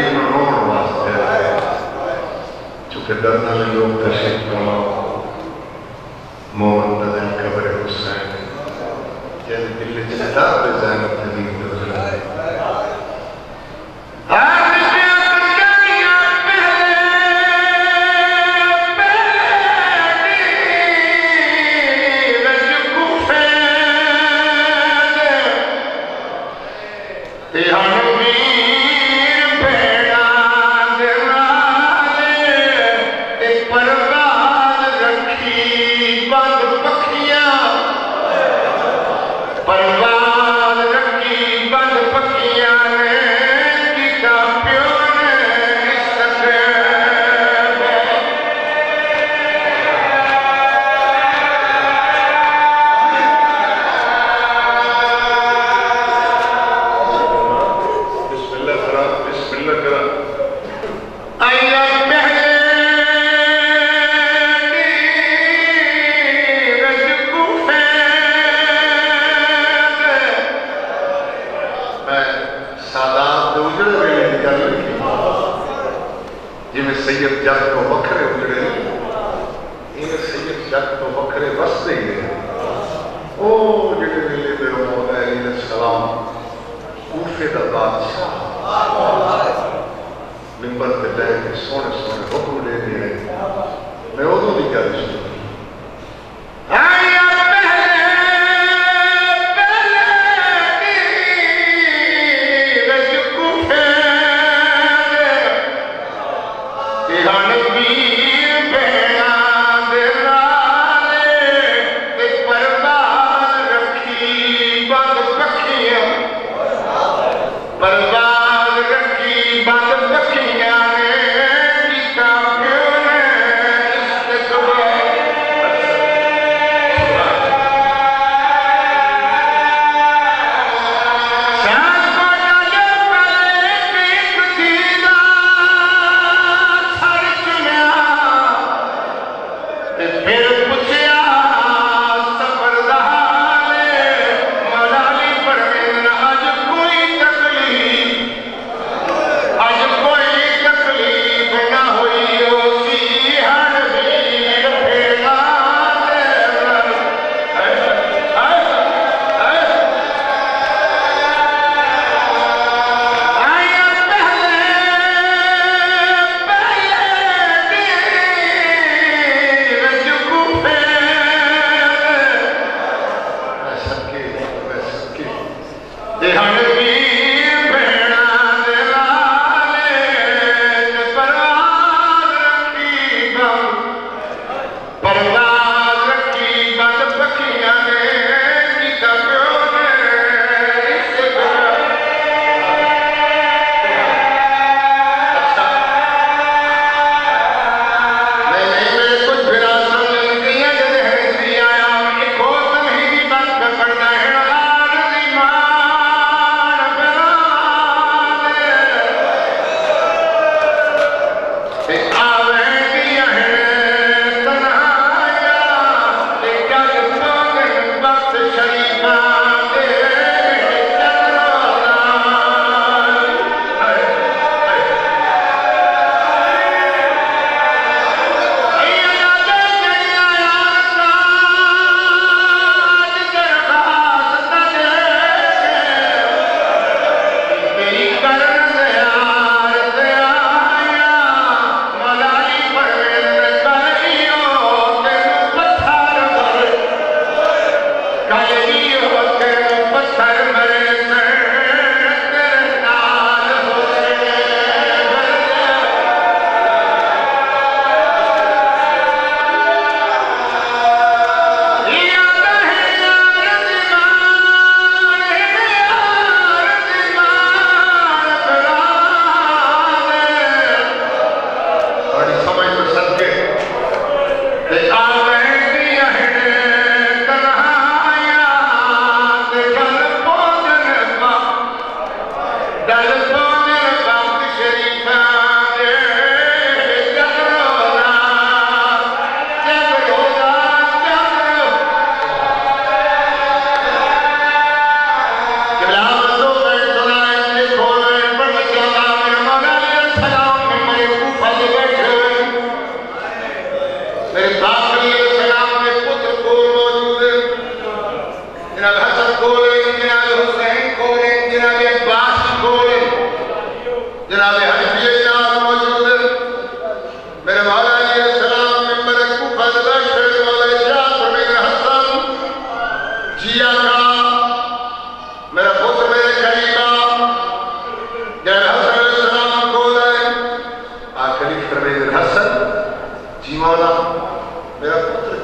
غریب نو روڑ واسطے چونکہ درنا لے لوگ تشریف فرما منتظر قبر حسین جن دل چتا پہ زینب حبیب دوزرہ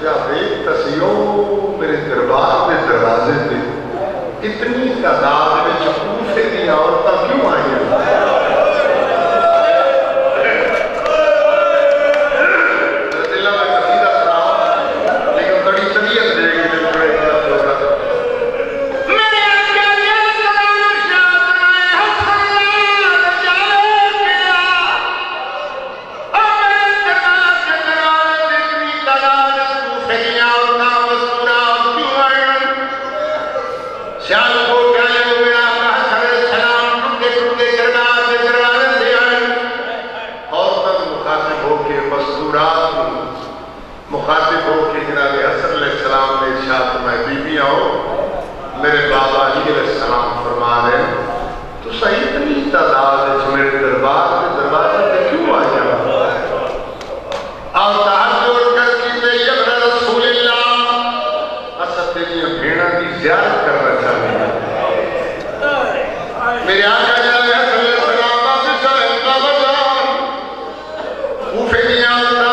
کیا دیکھ تسیو میرے دربار کے دروازے پہ اتنی تعداد میں کوفے دی عورتیں کیوں آئی ہیں؟ مخاطب ہو کہ جناب حسن علیہ السلام نے ارشاد فرمایا بیوی آؤ میرے بابا علی علیہ السلام فرما رہے ہیں تو صحیح اتنی تعداد میرے دربار کے دروازے پہ کیوں آ جانا اور تحجد کر کی بے ابن رسول اللہ اسا تیری بھیڑا کی زیارت کرنا چاہتے ہیں میرے آقا جناب حسن علیہ السلام واپس آئے بابا کوفے کی عورتاں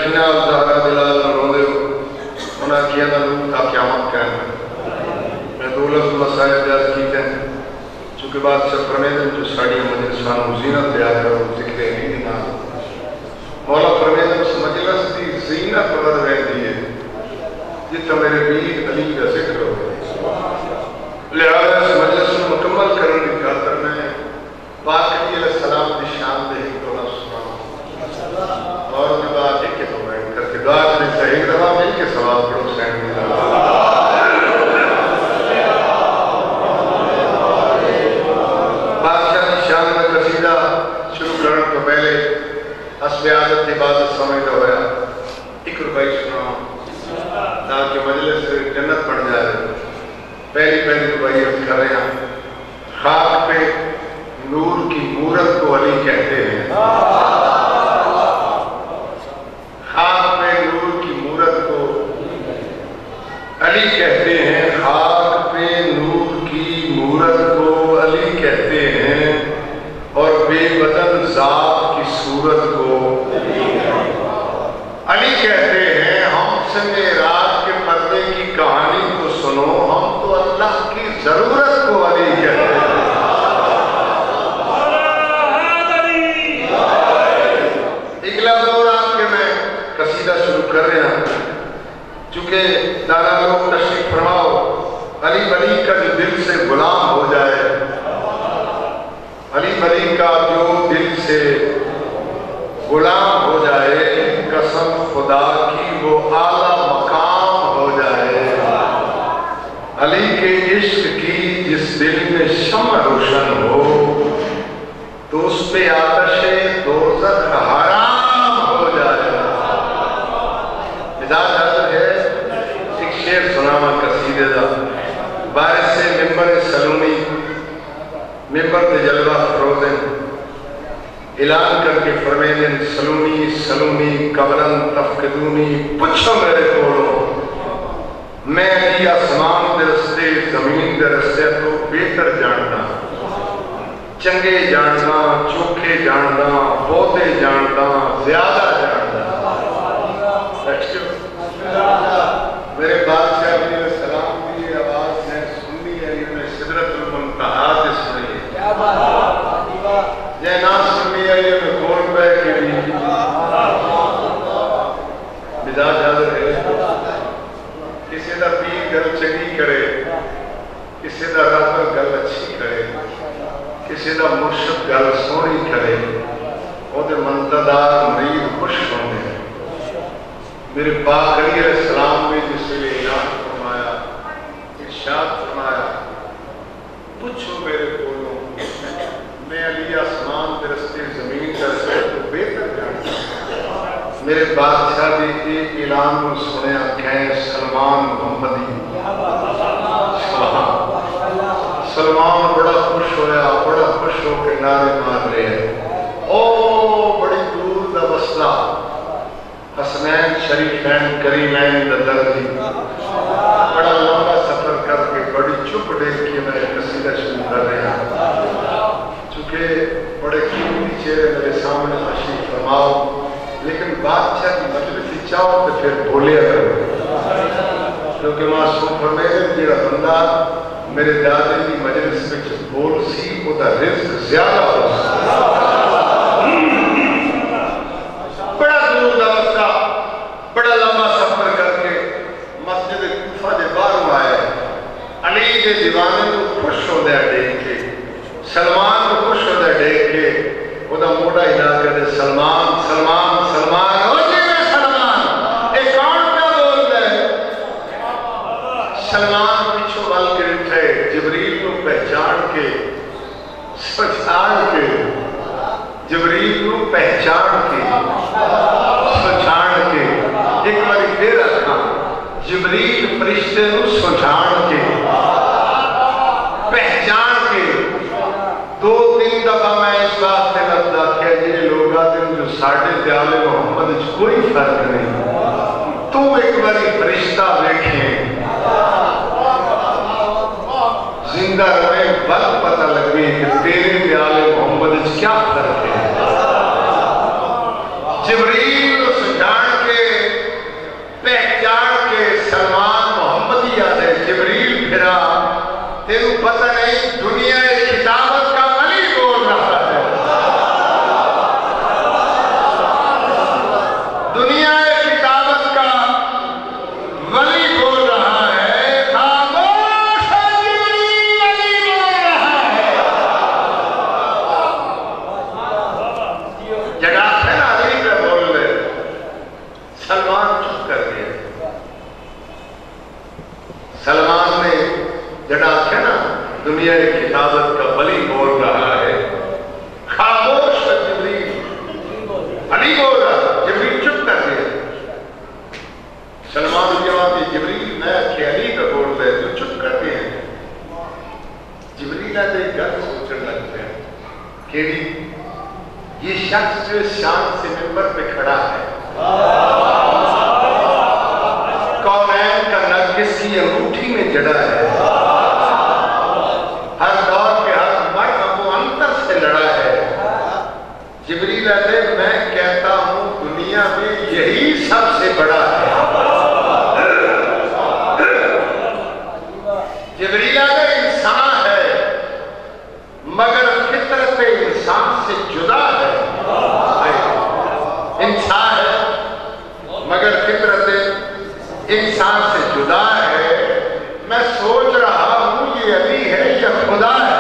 زینہ الزہرا بلال رو دے انہاں کیا نہ لوگ کا قیامت کہنا میں دولت مسائل بیاد کیتے ہیں چونکہ بات سے فرمیدن جو ساڑی مجلسان زینت بیاد کرو ذکر نہیں نہ مولا فرمیدن اس مجلس دی زینت بغد رہتی ہے جتا میرے بید علی کا ذکر ہو لہذا اس مجلس کو مکمل کرنے کی خاطر میں پاک نبی علیہ السلام کی شان دے ایک دولہ سنا اور میں بات ایک کے تو بیٹھ کر کے دعا کریں سے ایک دفعہ مل کے سوال پڑھو سین ملا بادشاہ کی شان میں قصیدہ شروع کرنے کو پہلے حسب عادت عبادت سمجھتا ہوا ایک روپائی سنا تاکہ مجلس جنت بن جائے پہلی روپائی اب کر رہے ہیں خاک پہ نور کی مورت کو علی کہتے ہیں خاک پہ نور کی مورت کو علی کہتے ہیں خاک پہ نور کی مورت کو علی کہتے ہیں اور بے بدن ذات کی صورت کو علی کہتے ہیں ہم سے معراج کے پردے کی کہانی کو سنو ہم تو اللہ کی ضرورت کو علی کہتے ہیں قصیدہ شروع کر رہے ہیں چونکہ دانا لوگ تشریف فرماؤ علی بلی کا جو دل سے غلام ہو جائے علی بلی کا جو دل سے غلام ہو جائے قسم خدا کی وہ اعلیٰ مقام ہو جائے علی کے عشق کی جس دل میں شمع روشن ہو تو اس پہ آتش دوزخ حرام ہو جائے مزاج حضر ہے ایک شعر سناما قصیدے دا بارش سے ممبر سلومی ممبر دے جلوہ فروزن اعلان کر کے فرمیدن سلومی سلومی قبرن تفقدونی پچھو میرے کولو میں علی آسمان دے رستے زمین دے رستے کو بہتر جاننا چنگے جاننا چوکھے جاننا بہتے جاننا زیادہ جاننا میرے بادشاہ علیہ السلام کی آواز نے سنی ہے انہیں سدرت المنتہا سے سنی ہے یہ نہ سنی ہے یہ میں کون پہ کے لیے مزاج حاضر ہے کسی دا پیر گل چنگی کرے کسی دا رب گل اچھی کرے کسی دا مرشد گل سونی کرے وہ دے منتدار مرید خوش ہونے میرے پاک علی علیہ السلام نے جس سے اعلان فرمایا ارشاد فرمایا پوچھو میرے کولوں میں علی آسمان کے رستے زمین کا رستے تو بہتر جانتا میرے بادشاہ نے ایک اعلان کو سنیا کہ سلمان محمدی سلمان بڑا خوش ہویا بڑا خوش ہو کے نعرے مار رہے ہیں او بڑی دور دا مسئلہ حسنین شریفین کریمین دردی بڑا لمبا سفر کر کے بڑی چپ ڈیک کے میں قصیدہ شروع کر رہے ہیں چونکہ بڑے قیمتی چہرے میرے سامنے تشریف فرماؤ لیکن بادشاہ کی مجلس چاہو تو پھر بولیا کرو کیونکہ معصوم فرمیدے میرا بندہ میرے دادے کی مجلس میں بول سی وہ دا رزق زیادہ ہو بڑا دور دا مسئلہ بڑا لمبا سفر کر کے مسجد کوفہ دے باہر آئے علی دے دیوانے کو خوش ہو دیا دیکھ کے سلمان کو خوش ہو دیا دیکھ کے وہ دا موڑا علاقہ دے سلمان سلمان سلمان ہو جی میں سلمان ایک کون پہ بول دے سلمان پیچھو بل کے اٹھے جبریل کو پہچان کے سچان کے جبریل کو پہچان کے سچان کے ایک باری پھر رکھا جبریل فرشتے کو سچان کے پہچان کے دو تین دفعہ میں اس بات سے لفظ کیا یہ لوگ آتے ہیں جو ساڑھے دیالے محمد کوئی فرق نہیں تم ایک باری فرشتہ دیکھیں زندہ رہے بل پتہ لگے کہ تیرے دیالے محمد کیا فرق ہے جبریل کو سجان کے کہ یہ شخص جو اس شان سے منبر پہ کھڑا ہے کونین کا نرگس کی انگوٹھی میں جڑا ہے، ہر دور کے ہر مرد ابو انتر سے لڑا ہے۔ جبریل علیہ میں کہتا ہوں دنیا میں یہی سب سے بڑا ہے۔ جبریل علیہ انسان ہے مگر فطرت انسان سے جدا ہے، انسان ہے مگر فطرت انسان سے جدا ہے۔ میں سوچ رہا ہوں یہ علی ہے یا خدا ہے۔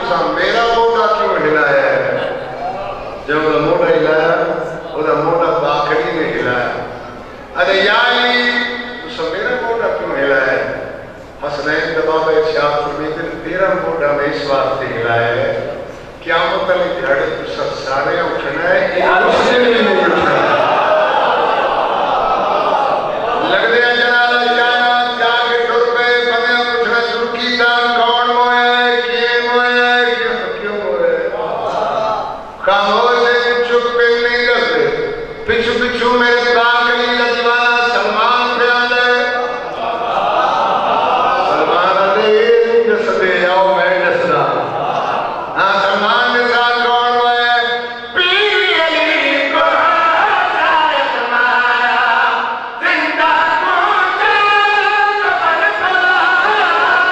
جب موڑا ہلایا وہ موڑا پچھو پچھو میرے پاک علی کا دیوانہ سلمان پہ آدھے سلمان آدھے جسدے آؤ میں جسدہ ہاں سلمان نے ساتھ کون ہوئے پیر علی کو جائے سمایا زندہ پوچھا کفر پلایا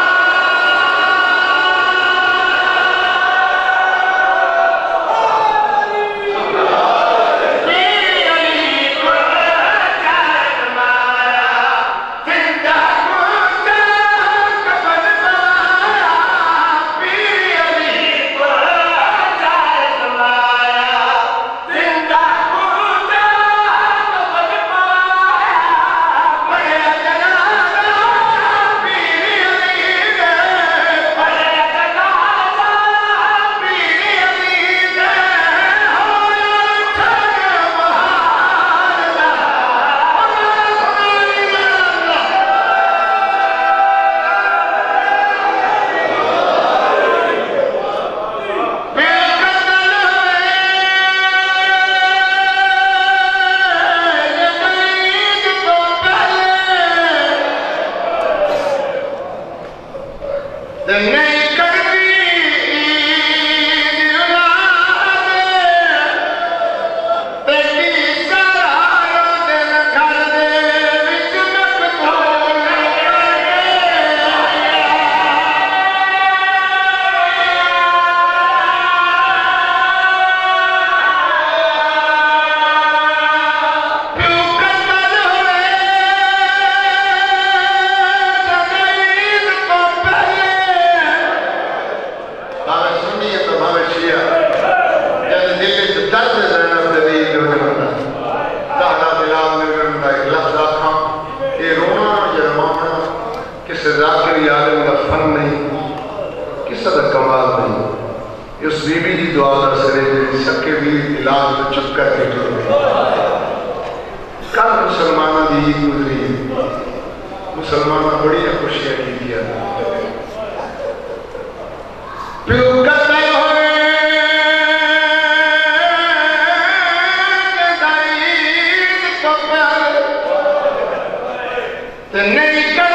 اس بی بی کی دعا در سرے سکے بھی علاج میں چپ کر کے ٹھو کل مسلمانہ دی عید گزری مسلمانہ بڑی خوشیاں کی دیا پیو قتل ہوئے دائید تو پر نہیں کر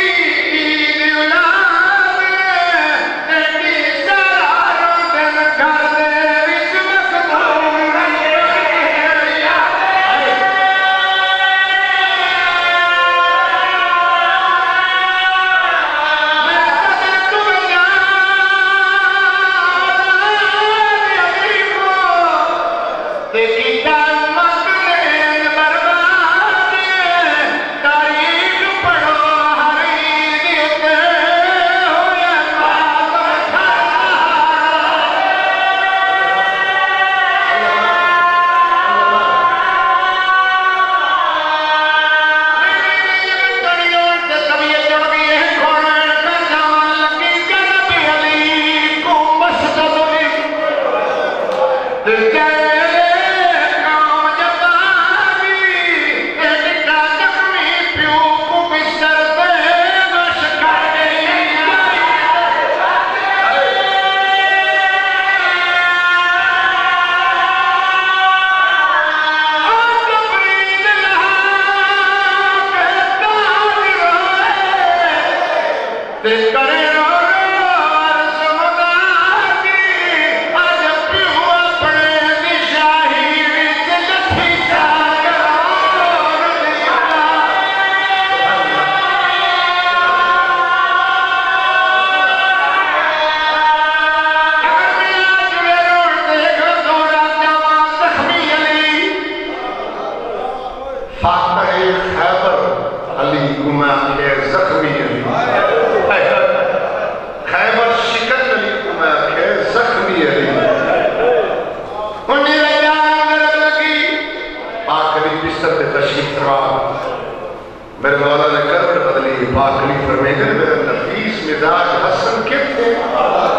میرے مولا نے کروڑ بدلی پاک علی فرمیدن میرے نفیس مزاج حسن کیوں تھے